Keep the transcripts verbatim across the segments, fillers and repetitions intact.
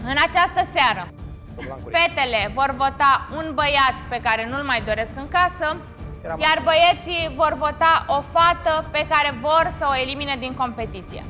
În această seară, fetele vor vota un băiat pe care nu-l mai doresc în casă, iar băieții vor vota o fată pe care vor să o elimine din competiție.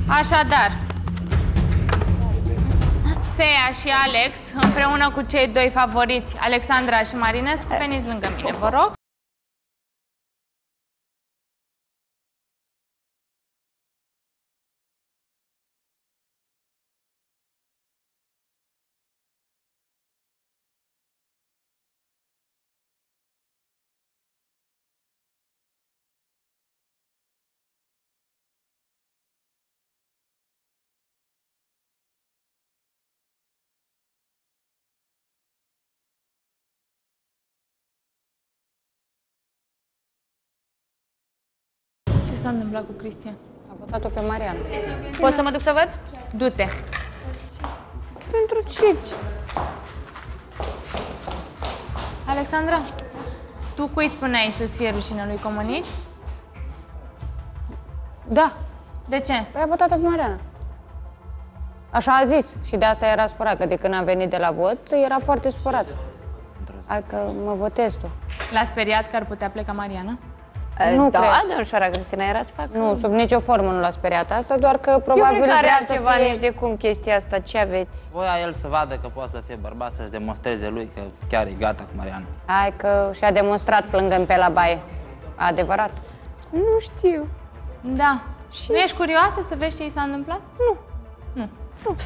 Așadar, Seia și Alex, împreună cu cei doi favoriți, Alexandra și Marinescu, veniți lângă mine, vă rog. Ce s-a întâmplat cu Cristian? A votat-o pe Mariana. Poți să mă duc să văd? Du-te. Pentru ce? Alexandra, tu cui spuneai să-ți fie rușine lui Comănici? Da. De ce? Păi a votat-o pe Mariana. Așa a zis. Și de asta era supărat, că de când am venit de la vot, era foarte supărat. Adică mă votez tu. L-a speriat că ar putea pleca Mariana? Nu da, cred. Da, domnișoara Cristina, era să fac... Nu, sub nicio formă nu l-a speriat asta, doar că probabil Eu cred că vrea are să ceva fie... nici de cum chestia asta, ce aveți? Voia el să vadă că poate să fie bărbat, să-și demonstreze lui că chiar e gata cu Mariana. Hai că și-a demonstrat plângând pe la baie. Adevărat. Nu știu. Da. Și... Nu ești curioasă să vezi ce i s-a întâmplat? Nu. Nu. Nu.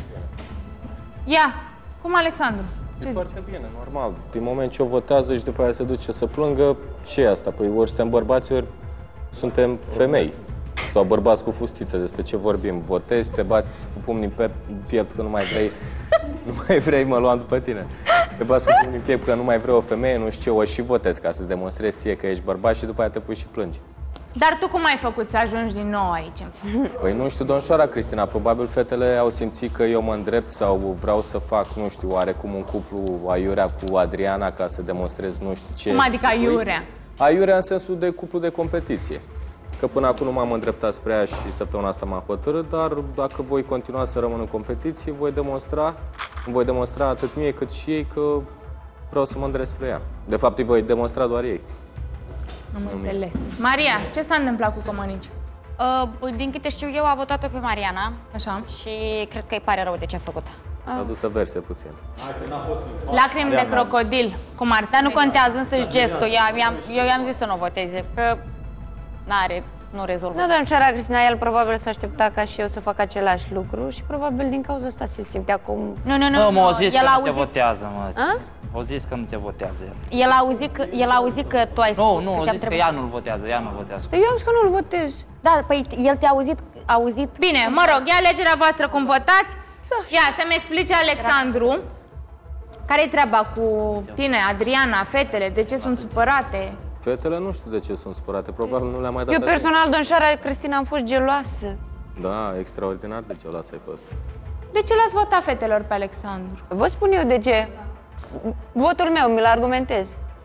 Ia, cum Alexandru? E ce foarte zici? Bine, normal. Din moment ce o votează și după aia se duce să plângă, ce e asta? Păi ori suntem bărbați, ori suntem femei. Sau bărbați cu fustiță, despre ce vorbim? Votezi, te bați cu pumnii pe piept că nu mai vrei, nu mai vrei, mă luam după tine. Te bați cu pumnii pe piept că nu mai vrei o femeie, nu știu ce, o și votezi ca să-ți demonstrezi ție că ești bărbat și după aia te pui și plângi. Dar tu cum ai făcut să ajungi din nou aici în față? Păi nu știu, domnișoara Cristina, probabil fetele au simțit că eu mă îndrept sau vreau să fac, nu știu, oarecum un cuplu aiurea cu Adriana ca să demonstrez nu știu ce. Cum adică aiurea? Aiurea în sensul de cuplu de competiție. Că până acum nu m-am îndreptat spre ea și săptămâna asta m-am hotărât, dar dacă voi continua să rămân în competiție, voi demonstra, voi demonstra atât mie cât și ei că vreau să mă îndrept spre ea. De fapt, îi voi demonstra doar ei. Am înțeles. Maria, ce s-a întâmplat cu Comănici? Uh, din câte știu eu, a votat-o pe Mariana. Așa. Și cred că îi pare rău de ce a făcut. A dus să verse puțin. Lacrimi de crocodil, cum ar Dar nu contează însăși gestul. Eu, eu i-am zis să nu voteze, că n-are, nu rezolvă. Nu, domnișoara Cristina, el probabil s-a aștepta ca și eu să fac același lucru și probabil din cauza asta se simte acum... Nu, nu, nu. Bă, m-au zis el că a nu te auzit... votează, mă. A? Au zis că nu te votează el. El a auzit că, el a auzit că tu ai spus Nu, că nu, au te-am zis că întrebat. ea nu-l votează, ea nu votează. Eu am zis că nu-l votez. Da, păi el te-a auzit, auzit... Bine, mă rog, ia alegerea voastră cum votați. Ia, să-mi explice Alexandru care-i treaba cu tine, Adriana, fetele, de ce sunt supărate? Fetele nu știu de ce sunt supărate, probabil nu le-am mai dat Eu atenție. personal, domnișoara Cristina, am fost geloasă. Da, extraordinar de geloasă ai fost. De ce l-ați votat fetelor pe Alexandru? Vă spun eu de ce. Votul meu, mi-l argumentez.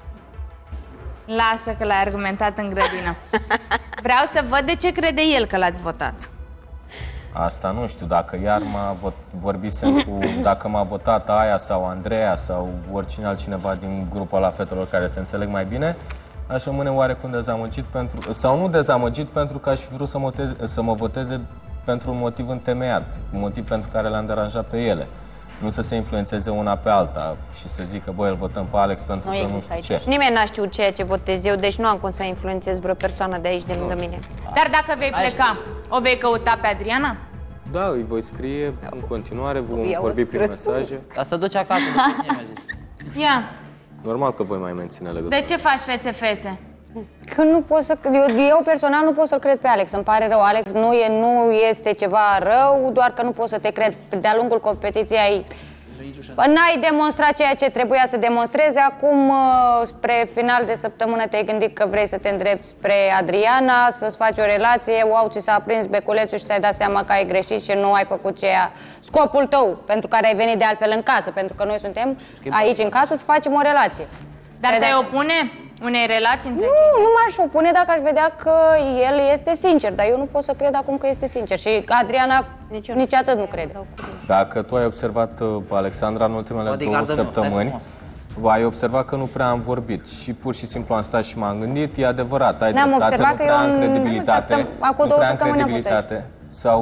Lasă că l-ai argumentat în grădină. Vreau să văd de ce crede el că l-ați votat. Asta nu știu, dacă iar m-a vorbisem cu, dacă m-a votat Aia sau Andreea sau oricine altcineva din grupul ăla fetelor care se înțeleg mai bine, aș rămâne oarecum dezamăgit pentru, sau nu dezamăgit pentru că aș fi vrut să, moteze, să mă voteze pentru un motiv întemeiat, un motiv pentru care le-am deranjat pe ele. Nu să se influențeze una pe alta și să zică, băi, îl votăm pe Alex pentru Nu că nu există știu aici. ce. Nimeni n-a știut ceea ce votez eu, deci nu am cum să influențez vreo persoană de aici, de lângă mine. Dar dacă vei pleca, o vei căuta pe Adriana? Da, îi voi scrie în continuare, vom Ia, o vorbi să prin răspund. mesaje. Dar să duci acasă, după mine, mi-a zis. Ia, Normal că voi mai menține legătura. de ce faci fețe-fețe? Că nu pot să... Eu, eu personal nu pot să-l cred pe Alex, îmi pare rău. Alex nu, e, nu este ceva rău, doar că nu pot să te cred. De-a lungul competiției ai... N-ai demonstrat ceea ce trebuia să demonstrezi. Acum, spre final de săptămână, te-ai gândit că vrei să te îndrepți spre Adriana, să-ți faci o relație, wow, ți s-a aprins beculețul și ți-ai dat seama că ai greșit și nu ai făcut ceea scopul tău, pentru care ai venit de altfel în casă, pentru că noi suntem aici în casă să facem o relație. Dar Te-ai te dat- opune unei relații între Nu, cei? nu m-aș opune dacă aș vedea că el este sincer, dar eu nu pot să cred acum că este sincer. Și Adriana nici, nici atât nu crede. Dacă tu ai observat, uh, Alexandra, în ultimele Bodyguardă două nu, stai săptămâni, frumos. ai observat că nu prea am vorbit și pur și simplu am stat și m-am gândit, e adevărat, ai N-am dreptate, observat nu că prea eu am în- credibilitate, săptăm- acum nu două prea am săptămâni am fost credibilitate sau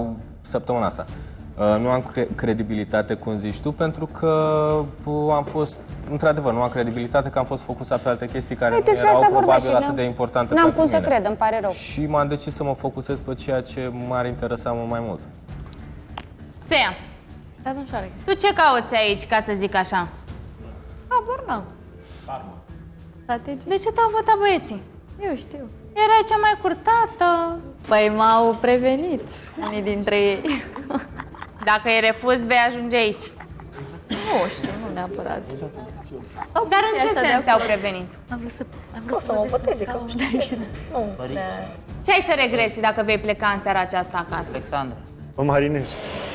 săptămâna asta. Nu am cre credibilitate, cum zici tu, pentru că am fost, într-adevăr, nu am credibilitate că am fost focusat pe alte chestii care Ei, nu erau probabil atât de importante pentru mine. N-am cum să cred, îmi pare rău. Și m-am decis să mă focusez pe ceea ce m-ar interesa mult mai mult. Sea, tu ce cauți aici, ca să zic așa? Habar n-am. De ce te-au votat băieții? Eu știu. Erai cea mai curtată. Păi m-au prevenit unii dintre ei. Dacă îi refuzi, vei ajunge aici. Nu știu, nu neapărat. Dar în ce sens te-au prevenit? Am vrut să, am vrut să mă voteze, că nu. Ce ai să regreți dacă vei pleca în seara aceasta acasă? Alexandra. Mă marinez.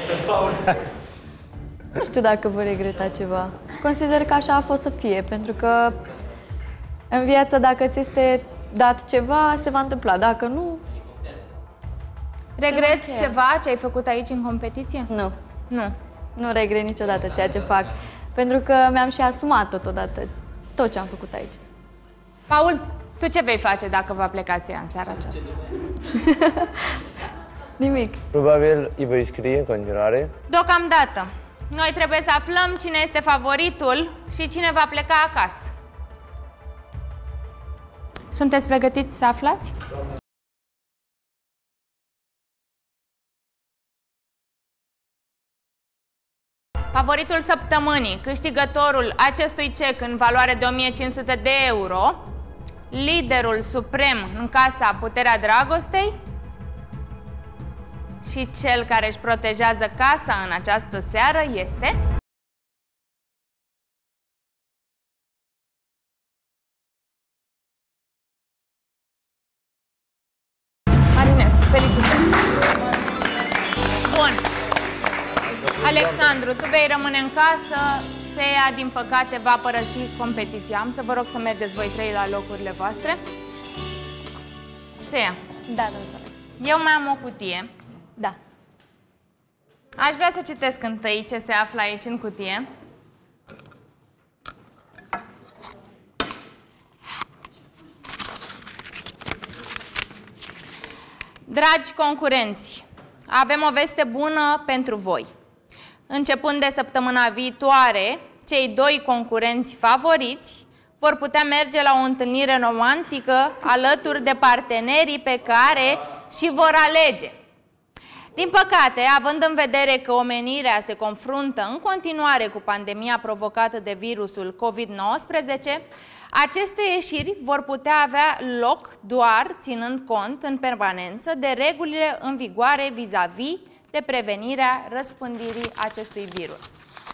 Nu știu dacă voi regreta ceva. Consider că așa a fost să fie, pentru că în viață, dacă ți este dat ceva, se va întâmpla. Dacă nu... Regreți ceva ce ai făcut aici în competiție? Nu. Nu. Nu regret niciodată ceea ce fac, pentru că mi-am și asumat totodată tot ce am făcut aici. Paul, tu ce vei face dacă va pleca Sea în seara aceasta? Nimic. Probabil îi voi scrie în continuare. Deocamdată. Noi trebuie să aflăm cine este favoritul și cine va pleca acasă. Sunteți pregătiți să aflați? Favoritul săptămânii, câștigătorul acestui cec în valoare de o mie cinci sute de euro, liderul suprem în casa Puterea Dragostei și cel care își protejează casa în această seară este... Marinescu, felicitări! Bun! Alexandru, tu vei rămâne în casă, Sea, din păcate, va părăsi competiția. Am să vă rog să mergeți voi trei la locurile voastre. Sea. Da, domnule. Eu mai am o cutie. Da. Aș vrea să citesc întâi ce se află aici în cutie. Dragi concurenți, avem o veste bună pentru voi. Începând de săptămâna viitoare, cei doi concurenți favoriți vor putea merge la o întâlnire romantică alături de partenerii pe care și vor alege. Din păcate, având în vedere că omenirea se confruntă în continuare cu pandemia provocată de virusul COVID nouăsprezece, aceste ieșiri vor putea avea loc doar ținând cont în permanență de regulile în vigoare vis-a-vis de prevenirea răspândirii acestui virus.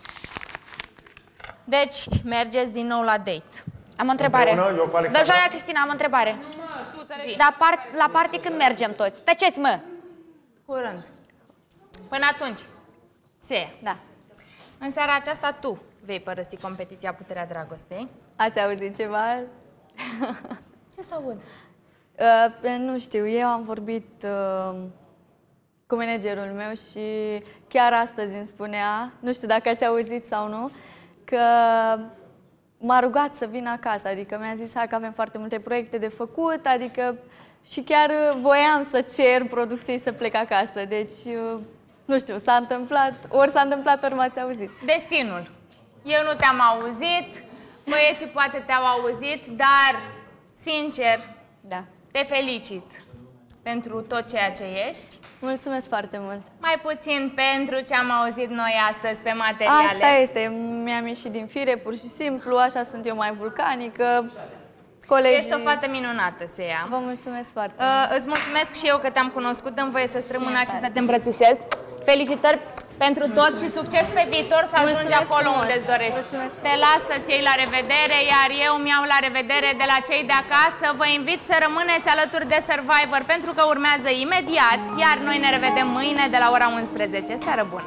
Deci, mergeți din nou la date. Am o întrebare. Doamna Cristina, am o întrebare. Dar par la party când mergem toți? Tăceți, mă! Curând. Până atunci, Sea, da. În seara aceasta tu vei părăsi competiția Puterea Dragostei. Ați auzit ceva? Ce să aud? Uh, nu știu, eu am vorbit uh, cu managerul meu și chiar astăzi îmi spunea, nu știu dacă ați auzit sau nu, că m-a rugat să vin acasă, adică mi-a zis că avem foarte multe proiecte de făcut, adică și chiar voiam să cer producției să plec acasă, deci nu știu, s-a întâmplat, ori s-a întâmplat, ori m-ați auzit. Destinul. Eu nu te-am auzit, băieții poate te-au auzit, dar, sincer, da. Te felicit pentru tot ceea ce ești. Mulțumesc foarte mult. Mai puțin pentru ce am auzit noi astăzi pe materiale. Asta este, mi-am ieșit din fire, pur și simplu, așa sunt eu mai vulcanică. Colegii... Ești o fată minunată, Sea. Vă mulțumesc foarte uh, mult. Îți mulțumesc și eu că te-am cunoscut, dăm voie să strâng mâna și să te îmbrățișez. Felicitări pentru tot și succes pe viitor să ajungi mulțumesc acolo frumos. Unde îți dorești. Mulțumesc. Te las să-ți iei la revedere, iar eu mi-au la revedere de la cei de acasă. Vă invit să rămâneți alături de Survivor pentru că urmează imediat, iar noi ne revedem mâine de la ora unsprezece. Seară bună!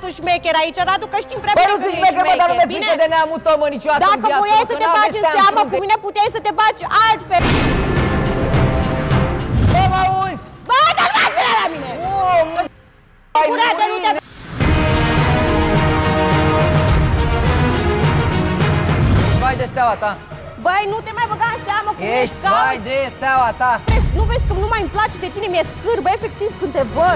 băiatul șmecher aici, Radu, că știm prea bine că nu sunt șmecher, bă, dar nu mi-e frică de neamul tău, mă, niciodată. Dacă voiai să te bagi în seamă cu mine, puteai să te bagi altfel. Bă, mă auzi? Bă, dar nu mai vine la mine! Curată, nu te... Vai de steaua ta. Băi, nu te mai băga în seamă cu mine. Ești vai de steaua ta. Nu vezi că nu mai îmi place de tine, mi-e scârbă, efectiv, când te văd.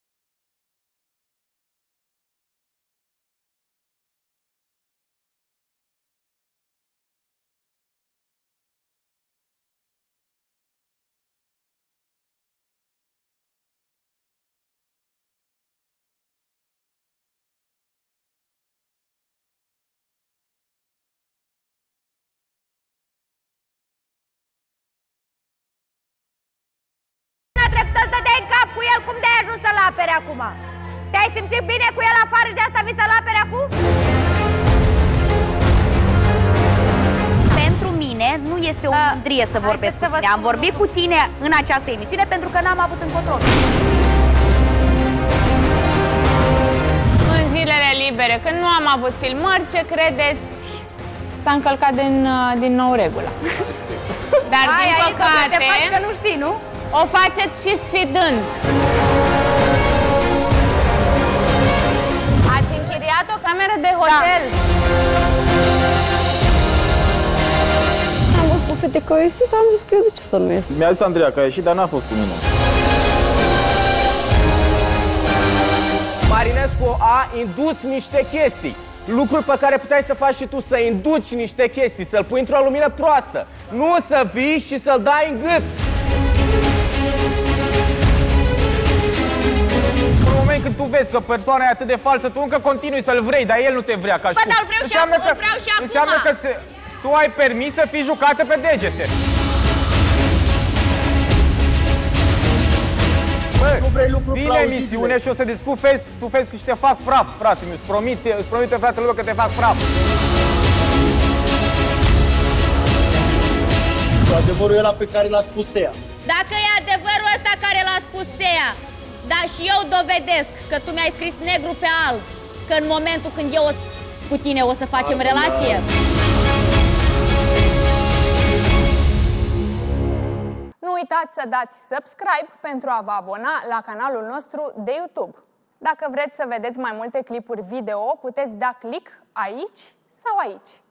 Dă-te în cap cu el, cum de-ai ajuns să-l apere acum? Te-ai simțit bine cu el afară și de asta vii să-l apere acum? Pentru mine nu este o mândrie să vorbesc cu tine. Am vorbit cu tine în această emisiune pentru că n-am avut încotro. În zilele libere, când nu am avut filmări, ce credeți? S-a încălcat din, din nou regula. Dar din păcate... Te faci că nu știi, nu? O faceți și sfidând. Ați închiriat o cameră de hotel. Da. Am văzut fete că au ieșit, am zis că eu de ce să nu ies. Mi-a zis Andreea că a ieșit, dar n-a fost cu mine. Marinescu a indus niște chestii. Lucruri pe care puteai să faci și tu, să induci niște chestii, să-l pui într-o lumină proastă. Nu să vii și să-l dai în gât. În moment când tu vezi că persoana e atât de falsă, tu încă continui să-l vrei, dar el nu te vrea ca și cum. Bă, dar vreau și acum, vreau și acum. Înseamnă că tu ai permis să fii jucată pe degete. Bă, nu vrei lucruri vine emisiune și o să discut face to face și te fac praf, frate, mi-ți promite, îți promite fratele meu că te fac praf. Adevărul ăla pe care l-a spus Sea. Dacă e adevărul ăsta care l-a spus Sea, dar și eu dovedesc că tu mi-ai scris negru pe alb, că în momentul când eu o cu tine o să facem Adună. relație. Nu uitați să dați subscribe pentru a vă abona la canalul nostru de YouTube. Dacă vreți să vedeți mai multe clipuri video, puteți da click aici sau aici.